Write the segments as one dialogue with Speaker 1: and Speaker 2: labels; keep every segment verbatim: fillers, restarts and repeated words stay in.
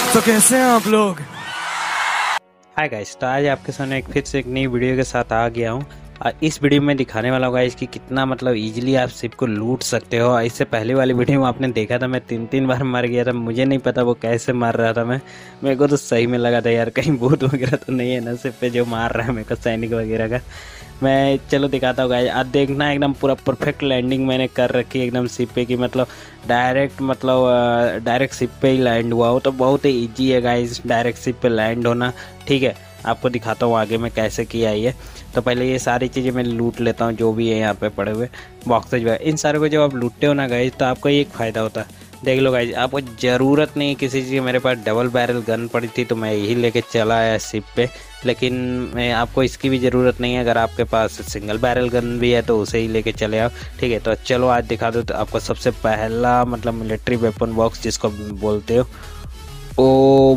Speaker 1: तो कैसे हैं आप लोग?
Speaker 2: हाय गाइस, तो आज आपके सामने एक फिर से एक नई वीडियो के साथ आ गया हूँ। और इस वीडियो में दिखाने वाला होगा इसकी कितना मतलब इजीली आप शिप को लूट सकते हो। इससे पहले वाली वीडियो में आपने देखा था मैं तीन तीन बार मर गया था, मुझे नहीं पता वो कैसे मार रहा था। मैं मेरे को तो सही में लगा था यार कहीं भूत वगैरह तो नहीं है ना शिप पे जो मार रहा है मेरे को सैनिक वगैरह का। मैं चलो दिखाता हूँ गाइस, आज देखना एकदम पूरा परफेक्ट लैंडिंग मैंने कर रखी है एकदम शिप पे की, मतलब डायरेक्ट मतलब डायरेक्ट शिप पे ही लैंड हुआ हो। तो बहुत ही ईजी है गाइस डायरेक्ट शिप पे लैंड होना। ठीक है, आपको दिखाता हूँ आगे मैं कैसे किया ये। तो पहले ये सारी चीज़ें मैं लूट लेता हूँ जो भी है यहाँ पे पड़े हुए बॉक्सेज वगैरह। इन सारे को जब आप लूटते हो ना गाइस तो आपको एक फ़ायदा होता है, देख लो गाइस, आपको ज़रूरत नहीं किसी चीज़ की। मेरे पास डबल बैरल गन पड़ी थी तो मैं यही लेके चला आया शिप पे, लेकिन मैं आपको इसकी भी ज़रूरत नहीं है। अगर आपके पास सिंगल बैरल गन भी है तो उसे ही लेके चले आओ। ठीक है, तो चलो आज दिखा दो तो आपको सबसे पहला मतलब मिलिट्री वेपन बॉक्स जिसको बोलते हो। ओ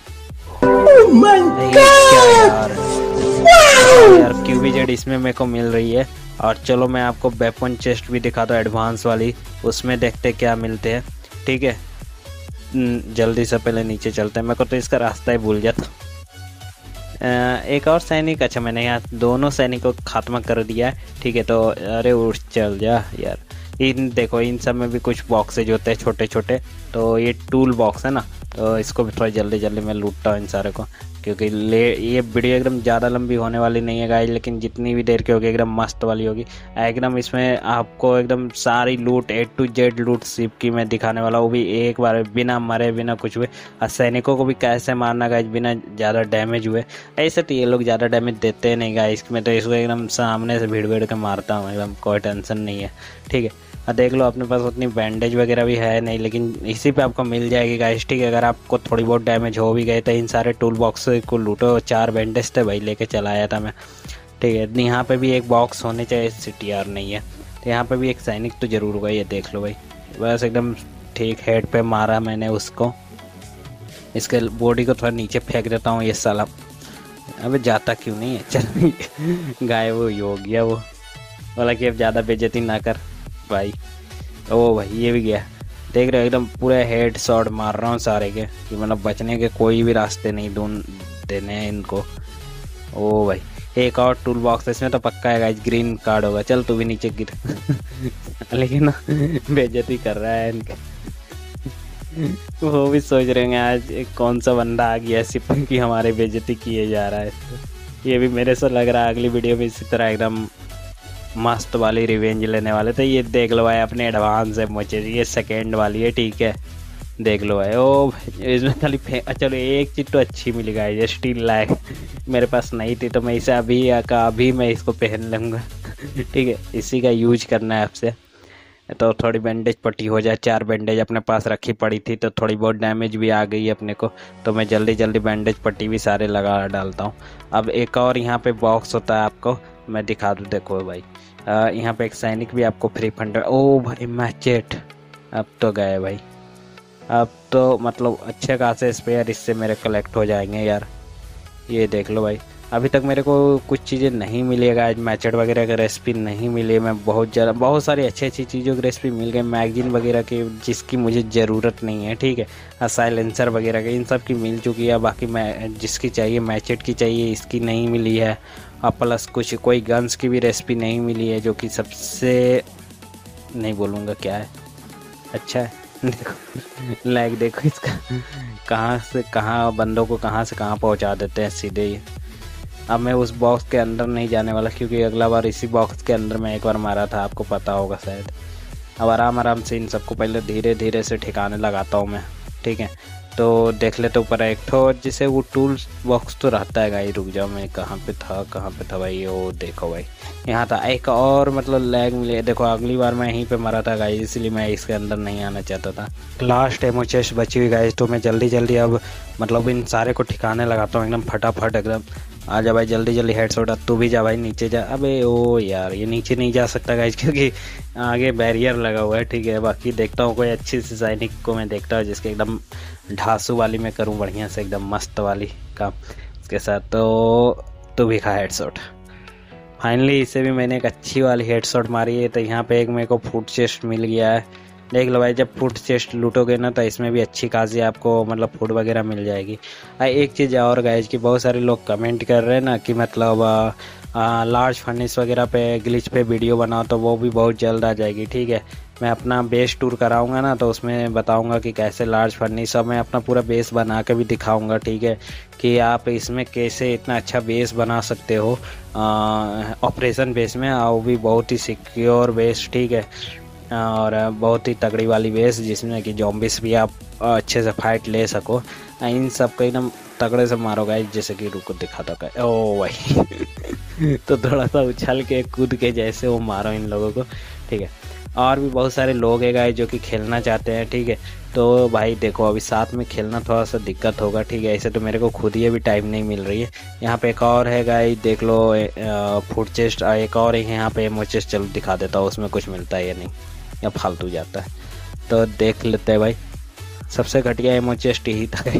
Speaker 2: क्या यार यार क्यूबीजेड इसमें मेरे को मिल रही है। और चलो मैं आपको वेपन चेस्ट भी दिखाता हूँ एडवांस वाली, उसमें देखते क्या मिलते हैं। ठीक है, जल्दी से पहले नीचे चलते हैं, मेरे को तो इसका रास्ता ही भूल जाता। एक और सैनिक, अच्छा मैंने यहाँ दोनों सैनिकों को खात्मा कर दिया है। ठीक है, तो अरे उठ चल जा यार। इन देखो इन सब में भी कुछ बॉक्सेज होते हैं छोटे छोटे, तो ये टूल बॉक्स है ना, तो इसको भी थोड़ा जल्दी जल्दी मैं लूटता हूँ इन सारे को, क्योंकि ले ये वीडियो एकदम ज़्यादा लंबी होने वाली नहीं है गाइस, लेकिन जितनी भी देर की होगी एकदम मस्त वाली होगी एकदम। इसमें आपको एकदम सारी loot A to Z loot ship की मैं दिखाने वाला हूँ, वो भी एक बार बिना मरे बिना कुछ हुए। और सैनिकों को भी कैसे मारना गाइस बिना ज़्यादा डैमेज हुए। ऐसे तो ये लोग ज़्यादा डैमेज देते नहीं गाइस, मैं तो इसको एकदम सामने से भीड़ भीड़ के मारता हूँ एकदम, कोई टेंशन नहीं है। ठीक है, और देख लो अपने पास उतनी बैंडेज वगैरह भी है नहीं, लेकिन इसी पे आपको मिल जाएगी गाइस। ठीक है, अगर आपको थोड़ी बहुत डैमेज हो भी गए तो इन सारे टूल बॉक्स को लूटो। चार बैंडेज थे भाई, लेके चला आया था मैं। ठीक है, यहाँ पे भी एक बॉक्स होने चाहिए, सीटीआर नहीं है तो यहाँ पे भी एक सैनिक तो ज़रूर होगा। ये देख लो भाई, बस एकदम ठीक हेड पे मारा मैंने उसको। इसके बॉडी को थोड़ा नीचे फेंक देता हूँ ये साला, अबे जाता क्यों नहीं है, चल गायब वो हो गया वो बोला कि अब ज़्यादा बेइज्जती ना कर भाई। ओ भाई ये भी गया, देख रहे हो एकदम पूरे हेड शॉट मार रहा हूँ सारे के, कि मतलब बचने के कोई भी रास्ते नहीं दून देने हैं इनको। ओ भाई एक और टूल बॉक्स इसमें तो पक्का है गाइस, ग्रीन कार्ड होगा। चल तू भी नीचे गिर लेकिन ना बेइज्जती कर रहा है इनके वो भी सोच रहे हैं आज एक कौन सा बंदा आ गया सिप की हमारे बेइज्जती किए जा रहा है। ये भी मेरे से लग रहा है अगली वीडियो में इसी तरह एकदम मस्त वाली रिवेंज लेने वाले। तो ये देख लो भाई अपने एडवांस है मुझे, ये सेकेंड वाली है। ठीक है, देख लो भाई, ओ इसमें खाली फेंक। चलो एक चीज़ तो अच्छी मिली गाइस, ये स्टील लैग मेरे पास नहीं थी तो मैं इसे अभी का अभी मैं इसको पहन लूँगा। ठीक है, इसी का यूज करना है आपसे। तो थोड़ी बैंडेज पट्टी हो जाए, चार बैंडेज अपने पास रखी पड़ी थी तो थोड़ी बहुत डैमेज भी आ गई अपने को, तो मैं जल्दी जल्दी बैंडेज पट्टी भी सारे लगा डालता हूँ। अब एक और यहाँ पे बॉक्स होता है, आपको मैं दिखा दूँ। देखो भाई यहाँ पे एक सैनिक भी आपको फ्री फंडर। ओ भाई मैचेट, अब तो गए भाई, अब तो मतलब अच्छे खासे स्पेयर इससे मेरे कलेक्ट हो जाएंगे यार। ये देख लो भाई, अभी तक मेरे को कुछ चीज़ें नहीं मिलेगा आज, मैचेट वगैरह का रेसिपी नहीं मिली। मैं बहुत ज़्यादा बहुत सारी अच्छी अच्छी चीज़ों की रेसिपी मिल गई, मैगजीन वगैरह की जिसकी मुझे ज़रूरत नहीं है। ठीक है, साइलेंसर वगैरह की इन सब की मिल चुकी है, बाकी मैं जिसकी चाहिए मैचेट की चाहिए इसकी नहीं मिली है। और प्लस कुछ कोई गन्स की भी रेसिपी नहीं मिली है, जो कि सबसे नहीं बोलूँगा क्या है, अच्छा है। देखो लाइक देखो इसका कहाँ से कहाँ बंदों को कहाँ से कहाँ पहुँचा देते हैं सीधे ही। अब मैं उस बॉक्स के अंदर नहीं जाने वाला, क्योंकि अगला बार इसी बॉक्स के अंदर मैं एक बार मारा था, आपको पता होगा शायद। अब आराम आराम से इन सबको पहले धीरे धीरे से ठिकाने लगाता हूँ मैं। ठीक है, तो देख लेते ऊपर एक ठो जिसे वो टूल्स बॉक्स तो रहता है गाई। रुक जाओ, मैं कहाँ पे था कहाँ पे था भाई, वो देखो भाई यहाँ था एक और मतलब लैग मिले। देखो अगली बार मैं यहीं पे मरा था गाई, इसलिए मैं इसके अंदर नहीं आना चाहता था। लास्ट एमो चेस्ट बची हुई गाइस, तो मैं जल्दी जल्दी अब मतलब इन सारे को ठिकाने लगाता हूँ एकदम फटाफट एकदम। आ जा भाई जल्दी जल्दी हेड शॉट, तू भी जा भाई नीचे जा। अबे ओ यार ये नीचे नहीं जा सकता गाइस, क्योंकि आगे बैरियर लगा हुआ है। ठीक है, बाकी देखता हूँ कोई अच्छी सी सैनिक को मैं देखता हूँ जिसके एकदम ढासू वाली मैं करूँ बढ़िया से एकदम मस्त वाली काम इसके साथ। तो तू भी खा हेड शॉट। फाइनली इसे भी मैंने एक अच्छी वाली हेडशॉट मारी है। तो यहाँ पे एक मेरे को फूड चेस्ट मिल गया है, देख लो भाई, जब फूड चेस्ट लूटोगे ना तो इसमें भी अच्छी खासी आपको मतलब फूड वगैरह मिल जाएगी। आ, एक चीज़ और गाइज कि बहुत सारे लोग कमेंट कर रहे हैं ना कि मतलब लार्ज फर्निस वगैरह पे ग्लिच पे वीडियो बनाओ, तो वो भी बहुत जल्द आ जाएगी। ठीक है, मैं अपना बेस टूर कराऊंगा ना तो उसमें बताऊंगा कि कैसे लार्ज फर्निस, और मैं अपना पूरा बेस बना के भी दिखाऊंगा। ठीक है, कि आप इसमें कैसे इतना अच्छा बेस बना सकते हो ऑपरेशन बेस में, और वो भी बहुत ही सिक्योर बेस। ठीक है, और बहुत ही तगड़ी वाली बेस जिसमें कि जॉम्बिस भी आप अच्छे से फाइट ले सको। इन सब को एकदम तगड़े से मारो गाइस, जैसे कि रुको दिखाता का ओ भाई तो थोड़ा सा उछल के कूद के जैसे वो मारो इन लोगों को। ठीक है, और भी बहुत सारे लोग हैं गाइस जो कि खेलना चाहते हैं। ठीक है, तो भाई देखो अभी साथ में खेलना थोड़ा सा दिक्कत होगा। ठीक है, ऐसे तो मेरे को खुद ही अभी टाइम नहीं मिल रही है। यहाँ पे एक और है गाइस, देख लो फूड चेस्ट, एक और है यहाँ पे एमो चेस्ट। चलो दिखा देता हूँ उसमें कुछ मिलता है या नहीं, या फालतू जाता है, तो देख लेते हैं भाई। सबसे घटिया एमो चेस्ट यही था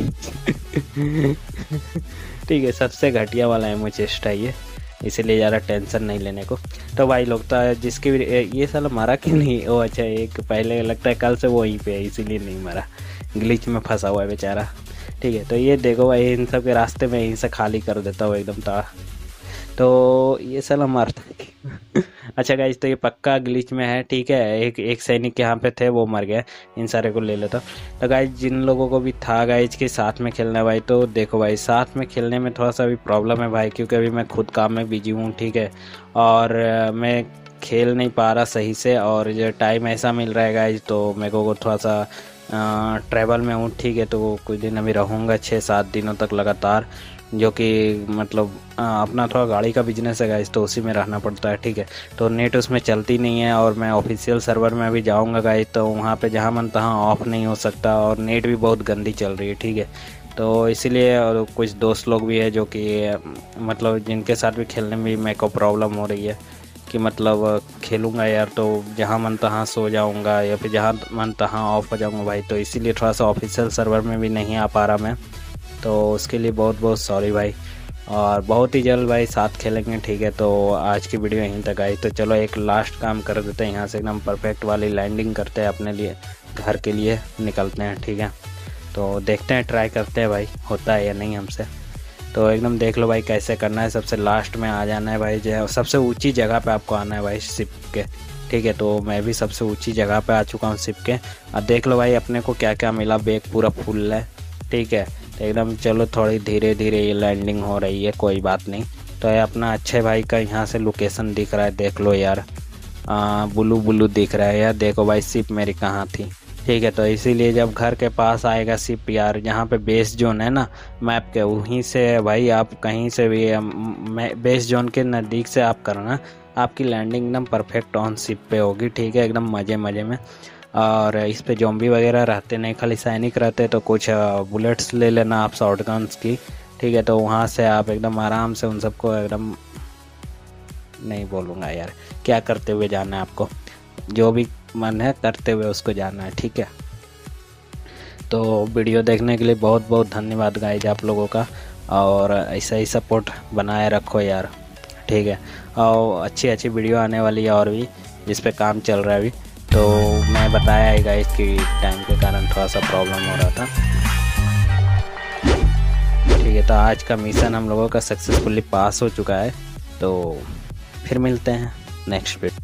Speaker 2: ठीक है, सबसे घटिया वाला एमो चेस्ट है ये, इसीलिए ज़्यादा टेंशन नहीं लेने को। तो भाई लोग तो जिसकी भी ये साला मारा क्यों नहीं, ओ अच्छा एक पहले लगता है कल से वो वहीं पे है इसीलिए नहीं मारा, ग्लिच में फंसा हुआ है बेचारा। ठीक है, तो ये देखो भाई इन सब के रास्ते में यहीं से खाली कर देता हूँ एकदम ताड़ा, तो ये साला मारता है अच्छा गाइज, तो ये पक्का ग्लिच में है। ठीक है, एक एक सैनिक यहाँ पे थे वो मर गया, इन सारे को ले लेता। तो गाइज जिन लोगों को भी था गाइज के साथ में खेलना है भाई, तो देखो भाई साथ में खेलने में थोड़ा सा अभी प्रॉब्लम है भाई, क्योंकि अभी मैं खुद काम में बिजी हूँ। ठीक है, और मैं खेल नहीं पा रहा सही से, और जो टाइम ऐसा मिल रहा है गाइज तो मेरे को थोड़ा सा ट्रैवल में हूँ। ठीक है, तो कुछ दिन अभी रहूँगा छः सात दिनों तक लगातार, जो कि मतलब आ, अपना थोड़ा गाड़ी का बिजनेस है गाइस, तो उसी में रहना पड़ता है। ठीक है, तो नेट उसमें चलती नहीं है, और मैं ऑफिशियल सर्वर में अभी जाऊंगा गाइस, तो वहाँ पे जहाँ मन तहाँ ऑफ नहीं हो सकता, और नेट भी बहुत गंदी चल रही है। ठीक है, तो इसीलिए, और कुछ दोस्त लोग भी है जो कि मतलब जिनके साथ भी खेलने में भी मेरे को प्रॉब्लम हो रही है कि मतलब खेलूँगा यार तो जहाँ मन तहाँ सो जाऊँगा, या फिर जहाँ मन तहाँ ऑफ हो जाऊँगा भाई, तो इसीलिए थोड़ा सा ऑफिशियल सर्वर में भी नहीं आ पा रहा मैं, तो उसके लिए बहुत बहुत सॉरी भाई, और बहुत ही जल्द भाई साथ खेलेंगे। ठीक है, तो आज की वीडियो यहीं तक आई, तो चलो एक लास्ट काम कर देते हैं, यहाँ से एकदम परफेक्ट वाली लैंडिंग करते हैं, अपने लिए घर के लिए निकलते हैं। ठीक है, तो देखते हैं, ट्राई करते हैं भाई होता है या नहीं हमसे। तो एकदम देख लो भाई कैसे करना है, सबसे लास्ट में आ जाना है भाई, जो सबसे ऊँची जगह पर आपको आना है भाई शिप के। ठीक है, तो मैं भी सबसे ऊँची जगह पर आ चुका हूँ शिप के, और देख लो भाई अपने को क्या क्या मिला, बैग पूरा फुल है। ठीक है, तो एकदम चलो थोड़ी धीरे धीरे ये लैंडिंग हो रही है, कोई बात नहीं। तो ये अपना अच्छे भाई का यहाँ से लोकेशन दिख रहा है, देख लो यार, ब्लू ब्लू दिख रहा है यार, देखो भाई शिप मेरी कहाँ थी। ठीक है, तो इसीलिए जब घर के पास आएगा शिप यार, जहाँ पे बेस जोन है ना मैप के, वहीं से भाई आप कहीं से भी बेस जोन के नज़दीक से आप करना, आपकी लैंडिंग एकदम परफेक्ट ऑन शिप पे होगी। ठीक है, एकदम मज़े मज़े में, और इस पे जॉम्बी वगैरह रहते नहीं, खाली सैनिक रहते, तो कुछ बुलेट्स ले लेना आप शॉर्ट गन्स की। ठीक है, तो वहाँ से आप एकदम आराम से उन सबको एकदम, नहीं बोलूँगा यार क्या करते हुए जाना है आपको, जो भी मन है करते हुए उसको जाना है। ठीक है, तो वीडियो देखने के लिए बहुत बहुत धन्यवाद गाइज आप लोगों का, और ऐसा ही सपोर्ट बनाए रखो यार। ठीक है, और अच्छी अच्छी वीडियो आने वाली है और भी, जिस पे काम चल रहा है अभी, तो मैं बताया है गाइस कि टाइम के कारण थोड़ा सा प्रॉब्लम हो रहा था। ठीक है, तो आज का मिशन हम लोगों का सक्सेसफुली पास हो चुका है, तो फिर मिलते हैं नेक्स्ट वीडियो।